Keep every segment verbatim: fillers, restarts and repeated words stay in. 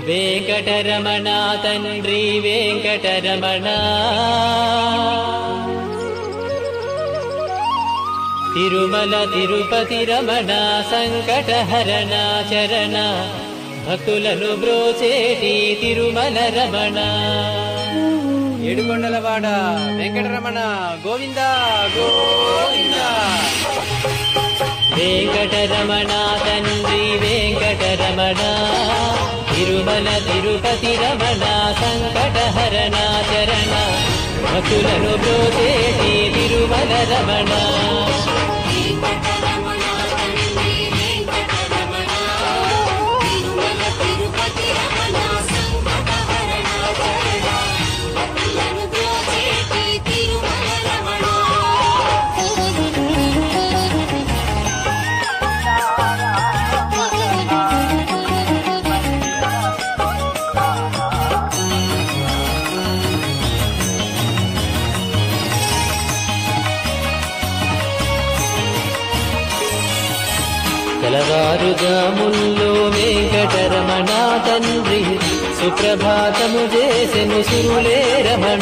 వెంకటరమణ తండ్రి వెంకటరమణ తిరుమల తిరుపతి రమణ సంకటహరణ చరణ భక్తులను బ్రోచేటి తిరుమల రమణ ఏడుకొండలవాడ వెంకటరమణ గోవింద గోవింద వెంకటరమణ తండ్రి వెంకటరమణ తిరుమల తిరుపతి రమణ సంకటహరణ చరణ భక్తులను బ్రోచేటి తిరుమల రమణ తెల్లవారుజాముల్లో వెంకటరమణ తండ్రి సుప్రభాతము చేసెను సిరులే రమణ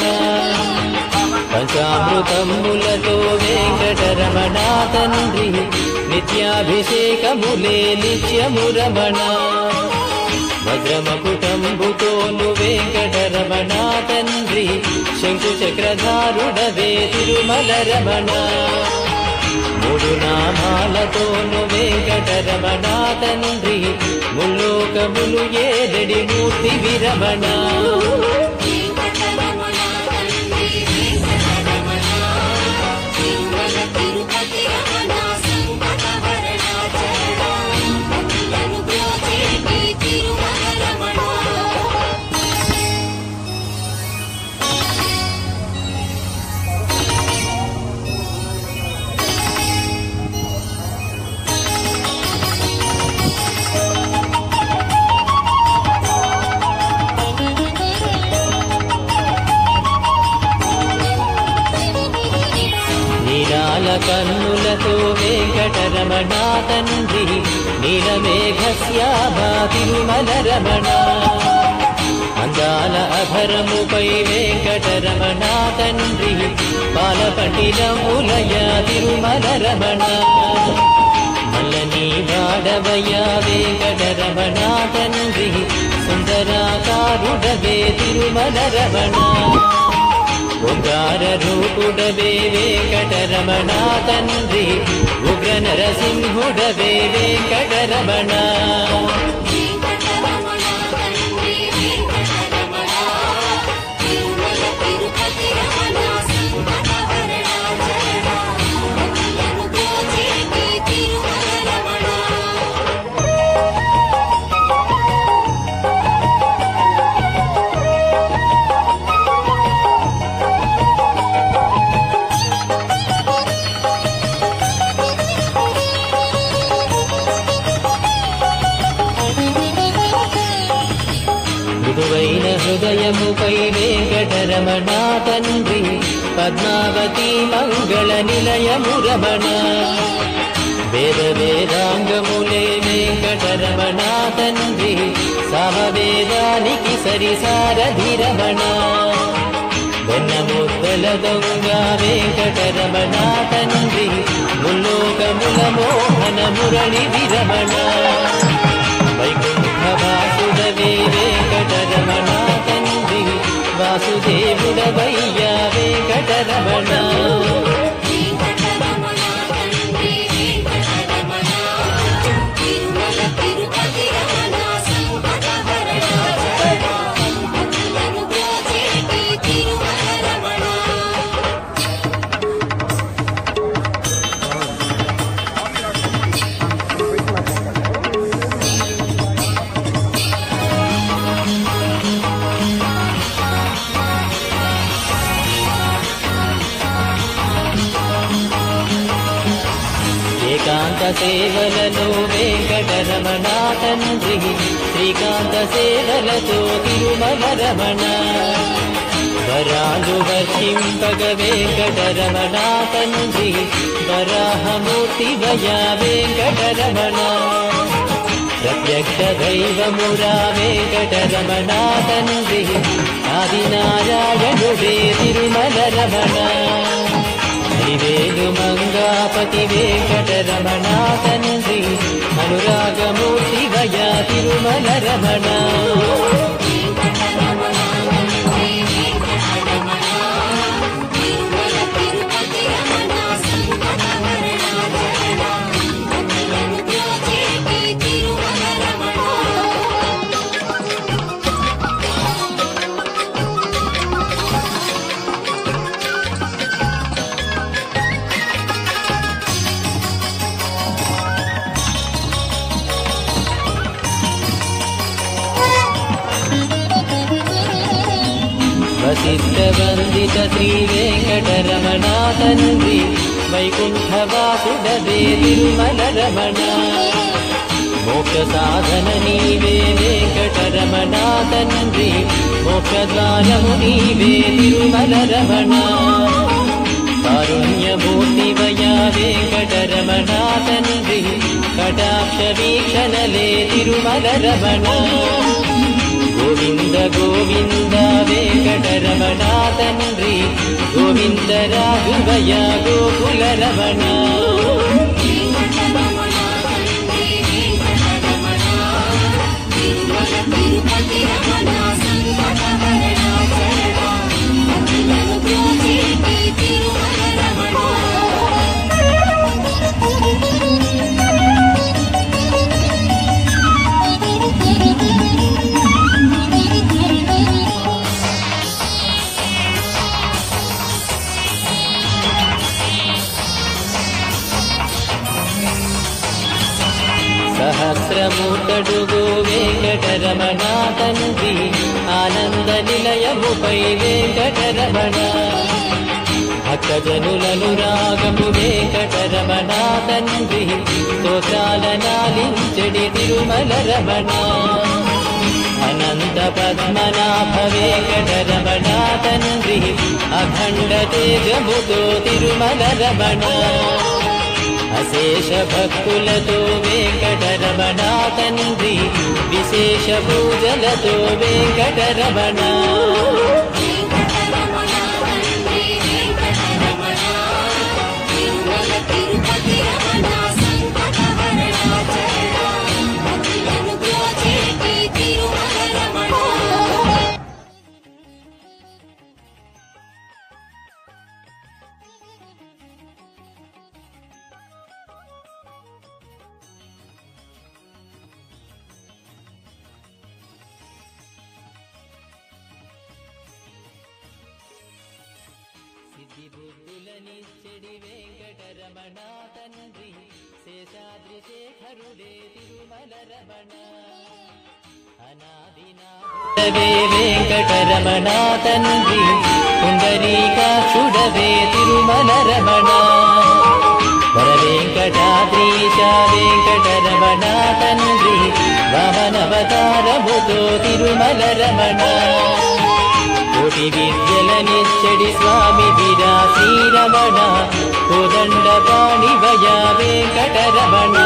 పంచామృతములతో వెంకటరమణ తండ్రి నిత్యాభిషేకములే నిత్యము రమణ వజ్రమకుటంబుతోను వెంకటరమణ తండ్రి శంకు చక్రధారుడవే తిరుమల రమణ మూడు నామాలతోను వెంకటరమణ తండ్రి ముల్లోకములు ఏదడి మూర్తి విరమణ కన్నులతో వెంకటరమణ తండ్రి నీలమేఘశ్యామా తిరుమల రమణ అందాల అధరముపై వెంకటరమణ తండ్రి బాలపటిలములయ తిరుమల రమణ మల్లని వాడవయ వెంకటరమణ తండ్రి సుందరాకారుడవే తిరుమల రమణ ఓంకార రూపుడవే వెంకటరమణ తండ్రి ఉగ్ర నరసింహుడవే వెంకటరమణ మృదువైన హృదయముపై వెంకటరమణ తండ్రి పద్మావతి మంగళ నిలయము రమణ వేద వేదాంగములే వెంకటరమణ తండ్రి సామవేదానికి సరిసారధి రమణ వెన్నముద్దల దొంగ వెంకటరమణ తండ్రి ముల్లోకముల మోహన మురళి విరమణ వైకుంఠ వాసుడవే వెంకటరమణ తండ్రి వాసుదేవుడవయ్యా వెంకటరమణ ఏకాంత సేవలలో వెంకటరమణ తండ్రి శ్రీకాంత సేవలతో తిరుమల రమణ వరాలు వర్షింపగ వెంకటరమణ తండ్రి వరాహమూర్తి భయ వెంకటరమణ రత్న వ్యక్తదైవమురా వెంకటరమణ తండ్రి ఆదినారాయణుడే తిరుమల రమణ శ్రీవేలు మంగాపతి వెంకటరమణ తండ్రి అనురాగమూర్తి వయా తిరుమల రమణ వసిష్ఠవందిత శ్రీ వెంకటరమణ తండ్రి వైకుంఠవాసుడవే తిరుమల రమణ మోక్ష సాధన నీవే వెంకటరమణ తండ్రి మోక్షద్వారము నీవే తిరుమల రమణ కారుణ్యమూర్తి వయా వెంకటరమణ తండ్రి కటాక్ష వీక్షణలే తిరుమల రమణ గోవింద గోవింద వెంకటరమణ తండ్రి గోవింద రాఘవయ గోకుల రమణ సహస్రమూర్తడుగో వెంకటరమణ తండ్రి ఆనంద నిలయముపై వెంకటరమణ భక్తజనులను రాగము వెంకటరమణ తండ్రి స్తోత్రాల నాలించెడి తిరుమల రమణ అనంత పద్మనాభ వెంకటరమణ తండ్రి అఖండ తేజముతో తిరుమల రమణ అశేష భక్తులతో వెంకటరమణ తండ్రి విశేష పూజలతో వెంకటరమణ సిద్ధి బుద్ధులనిచ్చెడి వెంకటరమణ తండ్రి శేషాద్రి శేఖరుడే తిరుమల రమణ అనాదినాథుడవే వెంకటరమణ తండ్రి పుండరీకాక్షుడవే తిరుమల రమణ వర వెంకటాద్రీశ వెంకటరమణ తండ్రి వామనవతారముతో తిరుమల రమణ కోటి విద్యలనిచ్చడి స్వామి విరా శ్రీరమణ కోదండ పాణి వయా వెంకటరమణ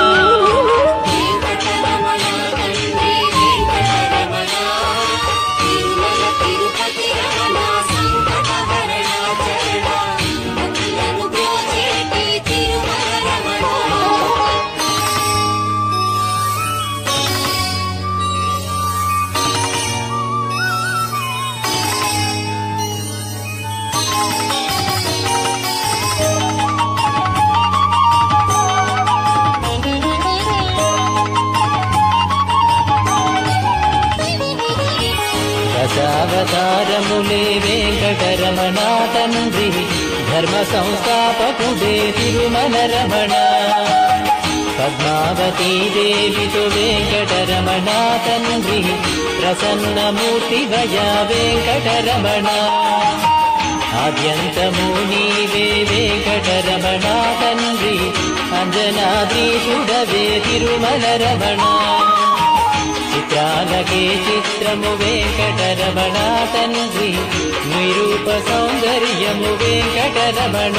దశావతారములే వెంకటరమణ తండ్రి ధర్మ సంస్థాపకుడే తిరుమల రమణ పద్మావతీ దేవితో వెంకటరమణ తండ్రి ప్రసన్నమూర్తి వయా వెంకటరమణ ఆద్యంతము నీవే వెంకటరమణ తండ్రి అంజనాద్రీశుడవే తిరుమల రమణ చిత్రాలకే చిత్రము వెంకటరమణ తండ్రి నిరూప సౌందర్యము వెంకటరమణ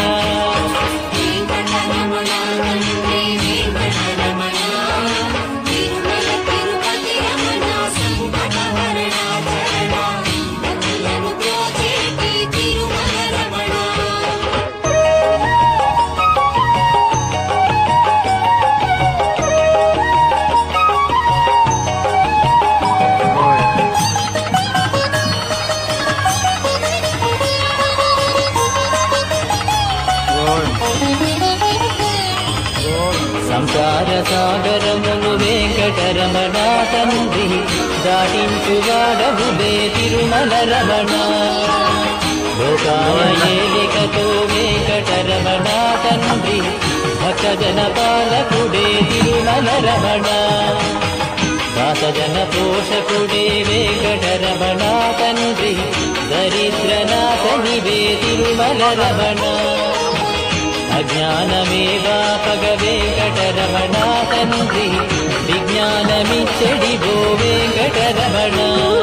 వెంకటరమణ తండ్రి వెంకటరమణ తిరుమల తిరుపతి సంసార సాగరమును వెంకటరమణ తండ్రి దాటించువాడవులే తిరుమల రమణ. లోకాల ఏలికతో వెంకటరమణ తండ్రి భక్తజన పాలకుడే తిరుమల రమణ. దాసజన పోషకుడే వెంకటరమణ తండ్రి దరిద్రనాశనివే తిరుమల రమణ. అజ్ఞానమేవాపగ వెంకటరమణ తండ్రి విజ్ఞానమిచ్చడివో వెంకటరమణ.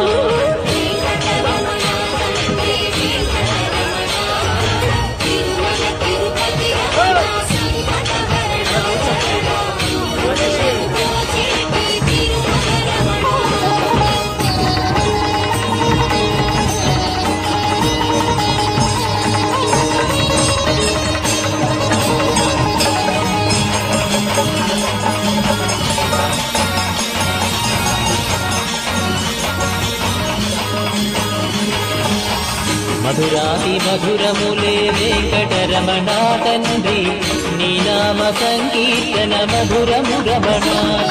మధురాతి మధురములే వెంకటరమణ తండ్రి నీ నామ సంకీర్తన మధురము రమణ.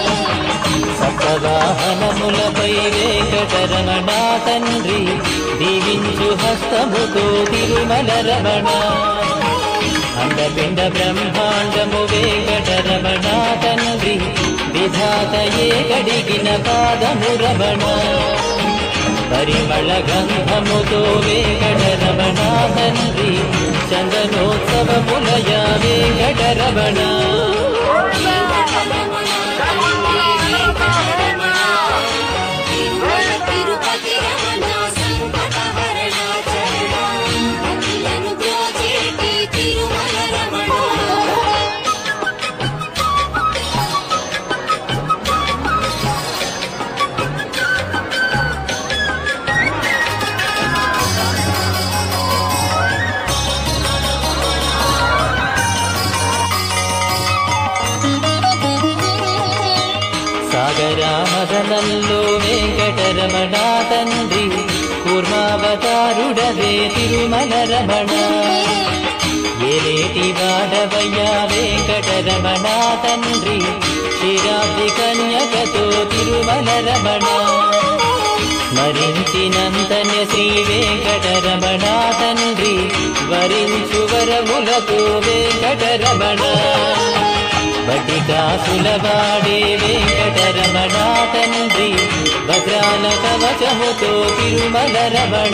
సప్తవాహనములపై వెంకటరమణ తండ్రి దీవించు హస్తముతో తిరుమల రమణ. అండపిండ బ్రహ్మాండము వెంకటరమణ తండ్రి విధాతయే గడిగిన పాదము రమణ. పరిమళ గంధముతో వెంకటరమణ తండ్రి చందనోత్సవములయ వెంకటరమణ. సాగరామదనంలో వెంకటరమణ తండ్రి కూర్మావతారుడవే తిరుమల రమణ. ఏలేటి వాడవయ్యా వెంకటరమణ తండ్రి క్షీరాబ్ది కన్యకతో తిరుమల రమణ. స్మరించినంతనే శ్రీ వెంకటరమణ తండ్రి వరించు వరములతో వెంకటరమణ. బటికాసులవాడే వెంకటరమణ తండ్రి భద్రాల కవచముతో తిరుమల రమణ.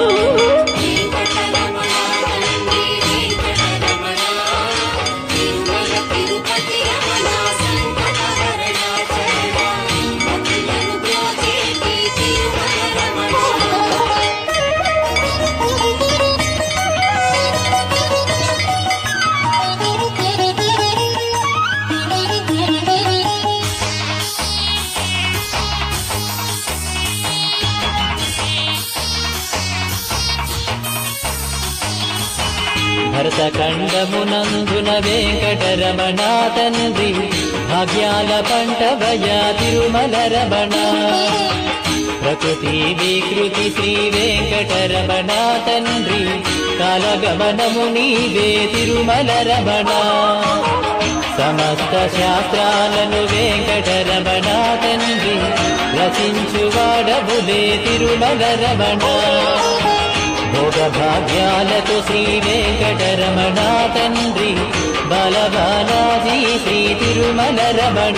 భరతఖండమునందున వెంకటరమణ తండ్రి భాగ్యాల పంటవయ తిరుమల రమణ. ప్రకృతి వికృతి శ్రీ వెంకటరమణ తండ్రి కాలగమనము నీవే తిరుమల రమణ. సమస్త శాస్త్రాలను వెంకటరమణ తండ్రి రచించువాడవులే తిరుమల రమణ. భోగ భాగ్యాలతో శ్రీ వెంకటరమణ తండ్రి బాలబాలాజీ శ్రీ తిరుమల రమణ.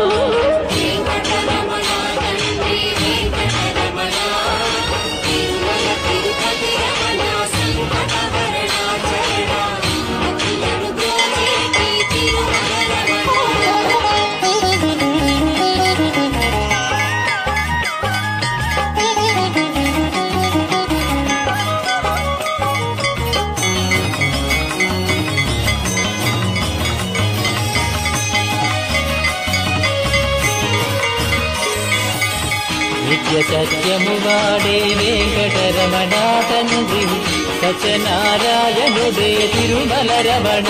నిత్య సత్యము వాడే వెంకటరమణ తండ్రి సత్యనారాయణుడే తిరుమల రమణ.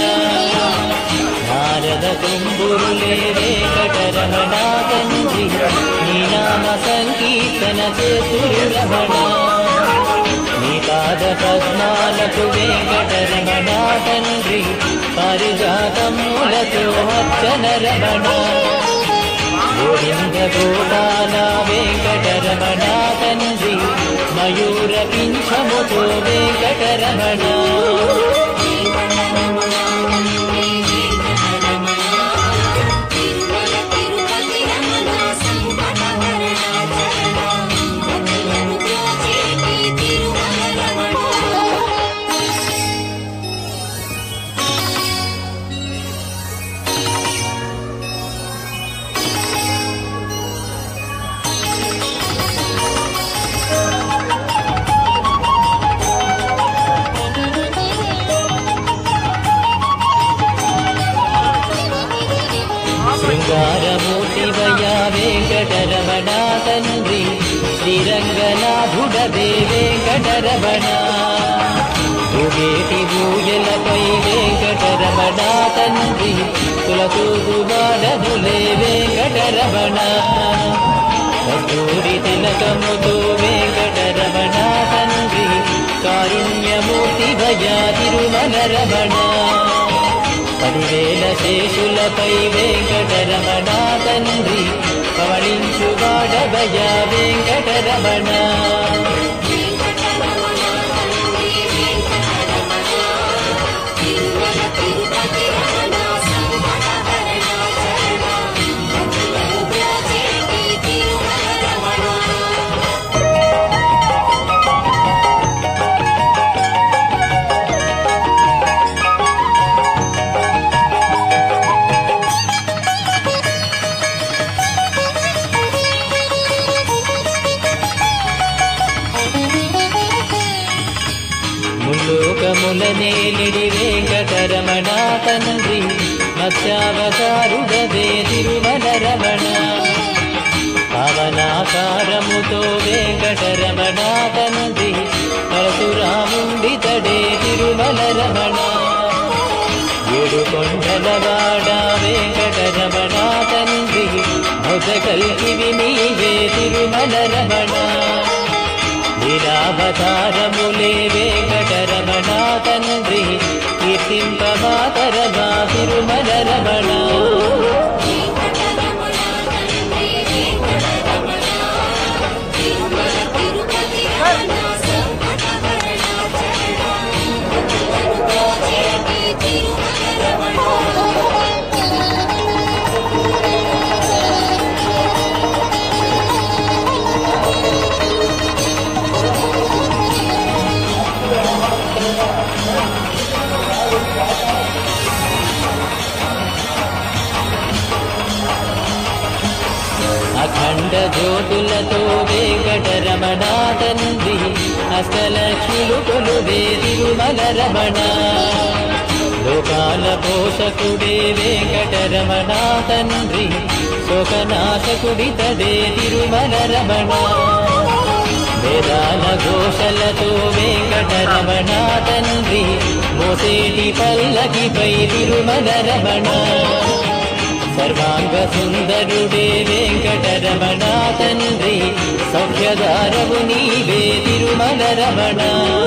నారద తుంబురులే వెంకటరమణ తండ్రి నీ నామ సంకీర్తన చేతురు రమణ. నీ పాద పద్మాలకు వెంకటరమణ తండ్రి పారిజాతములతో అర్చన రమణ గోవింద గోపాల వెంకటరమణ తండ్రి మయూర పింఛముతో వెంకటరమణ శృంగారమూర్తివయా వెంకటరమణ తండ్రి శ్రీరంగనాథుడవే వెంకటరమణ భూగేటి భూయలపై వెంకటరమణ తండ్రి తులతూగువాడనులే వెంకటరమణ కస్తూరి తిలకముతో వెంకటరమణ తండ్రి కారుణ్యమూర్తివయా తిరుమల రమణ పదివేల శేషులపై వెంకటరమణ తండ్రి పవళించువాడవయా వెంకటరమణ ముల్లోకములనేలిడి వెంకటరమణ తండ్రి మత్స్యావతారుడవే తిరుమల రమణ పవనాకారముతో వెంకటరమణ తండ్రి పరశురాముండితడే తిరుమల రమణ ఏడు కొండలవాడ వెంకటరమణ తండ్రి మొదకల్కివి నీవే తిరుమల రమణ లీలావతారములే వెంకటరమణ తండ్రి కీర్తింపమాతరమా తిరుమల రమణ అఖండ జ్యోతులతో వెంకటరమణ తండ్రి అష్టలక్ష్ములు కొలువే తిరుమల రమణ లోకాల పోషకుడే వెంకటరమణ తండ్రి శోకనాశకుడితడే తిరుమల రమణ వేదాల ఘోషలతో వెంకటరమణ తండ్రి మోసేటి పల్లకిపై తిరుమల రమణ సర్వాంగ సుందరుడే వెంకటరమణ తండ్రి సౌఖ్యదారవు నీవే తిరుమల రమణ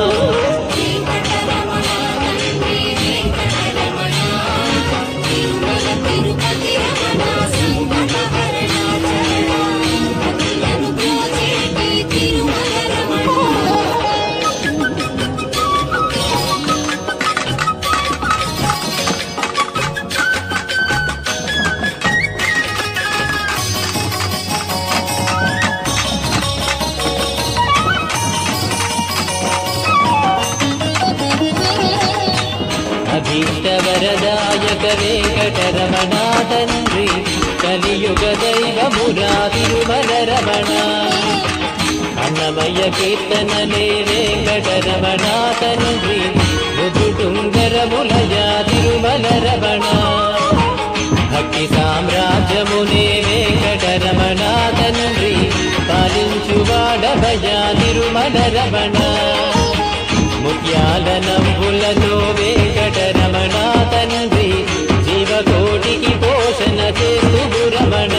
అభీష్టవరదాయక వెంకటరమణ తండ్రి కలియుగ దైవమురా తిరుమల రమణ అన్నమయ్య కీర్తనలే వెంకటరమణ తండ్రి ముదుటుంగరములయా తిరుమల రమణ భక్తి సామ్రాజ్యమునే వెంకటరమణ తండ్రి పాలించువాడభయా తిరుమల రమణ ముత్యాల నంబులతో వెంకటరమణ తండ్రి జీవకోటికి పోషణ చేస్తు రమణ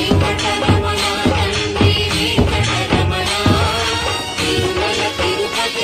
వెంకటరమణ తండ్రి వెంకటరమణ తిరుమల తిరుపతి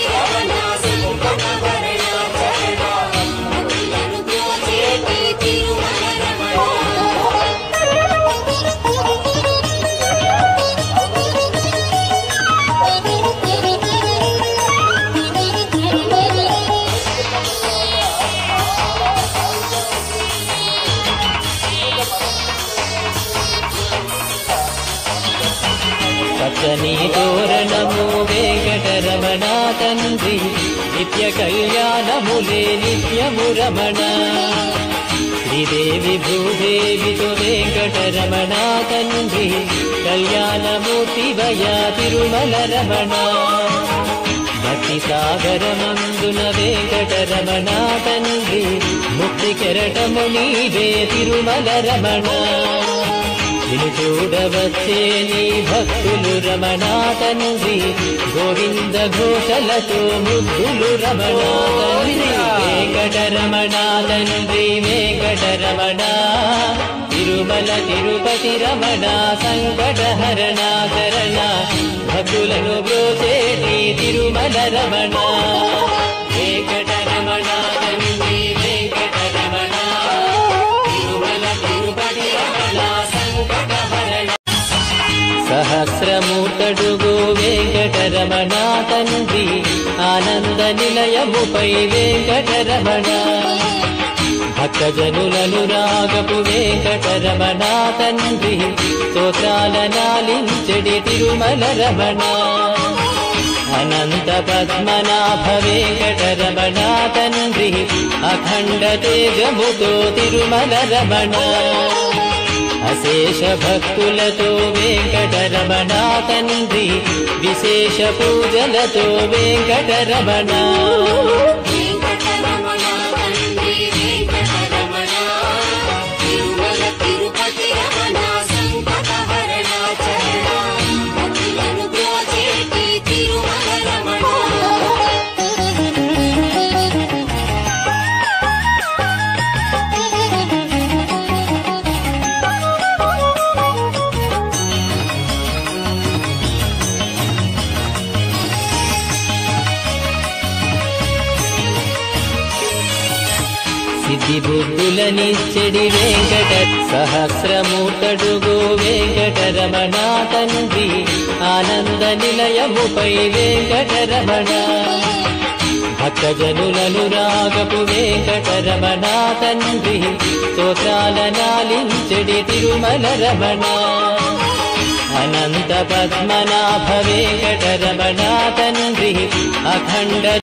పచ్చని తోరణము వెంకటరమణ తండ్రి నిత్య కళ్యాణములే నిత్యము రమణ శ్రీదేవి భూదేవితో వెంకటరమణ తండ్రి కళ్యాణమూర్తి వయా తిరుమల రమణ భక్తి సాగరమందున వెంకటరమణ తండ్రి ముక్తి కెరటము నీవే తిరుమల రమణ నిన్ను చూడవచ్చే నీ భక్తులు రమణ తండ్రి గోవింద ఘోషలతో ముగ్గులు రమణ తండ్రి వెంకటరమణ తండ్రి వెంకటరమణ తిరుమల తిరుపతి రమణ సంకటహరణ శరణ భక్తులను బ్రోచేటి తిరుమల రమణ వెంకటరమణ తండ్రి వెంకటరమణ తిరుమల తిరుపతి రమణ సంకటహరణ సహస్రమూర్తడుగు వెంకటరమణ తండ్రి ఆనంద నిలయముపై వెంకటరమణ భక్తజనులను రాగపు వెంకటరమణ తండ్రి స్తోత్రాలనాలించెడి తిరుమల రమణ అనంత పద్మనాభ వెంకటరమణ తండ్రి అఖండ తేజముతో తిరుమల రమణ అశేష భక్తులతో వెంకటరమణ తండ్రి విశేష పూజలతో వెంకటరమణ సిద్ధి బుద్ధులనిచ్చెడి వెంకట సహస్రమూర్తడుగు వెంకటరమణ తండ్రి ఆనంద నిలయముపై వెంకటరమణ భక్తజనులను రాగపు వెంకటరమణ తండ్రి స్తోత్రాలనాలించెడి తిరుమల రమణ అనంత పద్మనాభ వెంకటరమణ తండ్రి అఖండ